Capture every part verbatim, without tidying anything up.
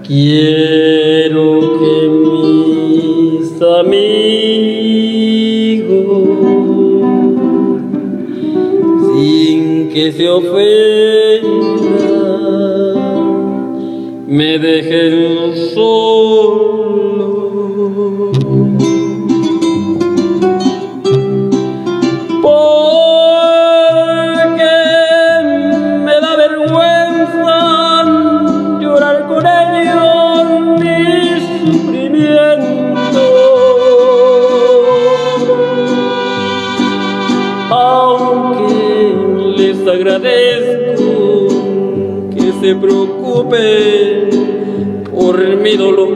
Quiero que mis amigos, sin que se ofendan, me dejen solo. Porque me da vergüenza llorar con ellos mi sufrimiento, aunque les agradezco que se preocupen por mi dolor.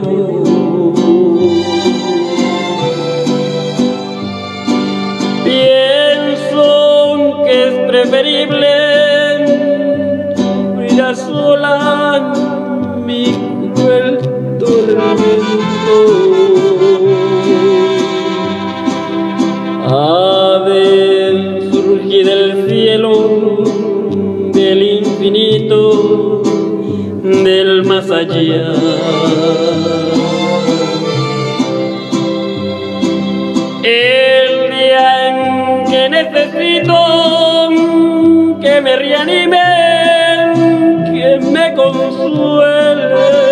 Pienso que es preferible sufrir a solas mi cruel tormento. Ha de surgir del cielo, del infinito, del más allá. El día en que necesito que me reanimen, que me consuelen.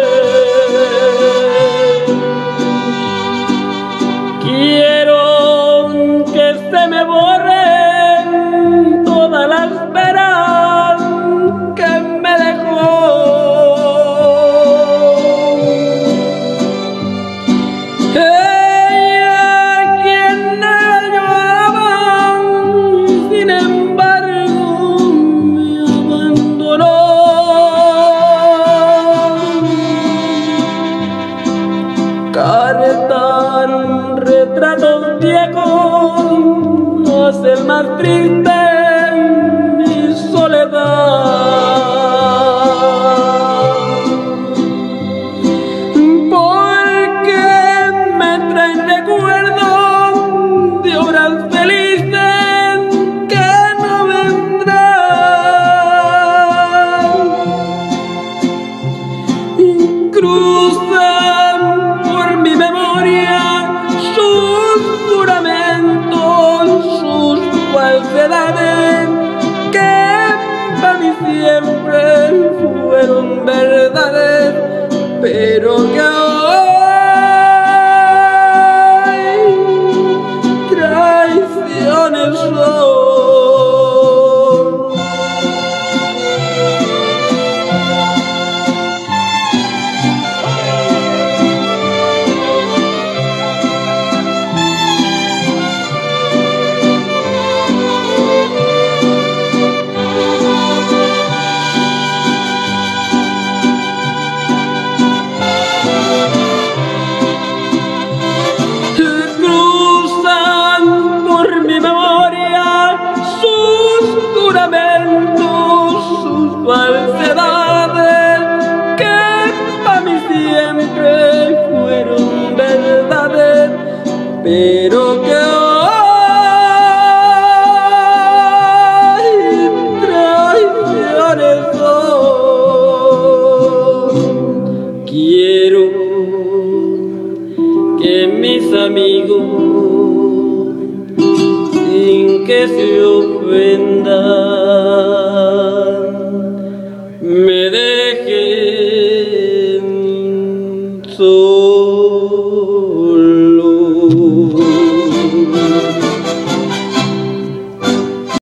Quiero que se me borren todas las penas que me dejó. Ella, quien me lloraba, sin embargo me abandonó. Cartan retratos viejos, hacen más triste mi soledad, porque me traen recuerdos de obras felices que no vendrán. Cruzan por mi memoria sus juramentos, sus falsedades, que para mí siempre fueron verdades, pero que hoy traiciones son. Cruzan por mi memoria sus juramentos, sus falsedades, que para mí siempre fueron verdades, pero que hoy traiciones son. Quiero que mis amigos, sin que se ofendan, me dejen solo.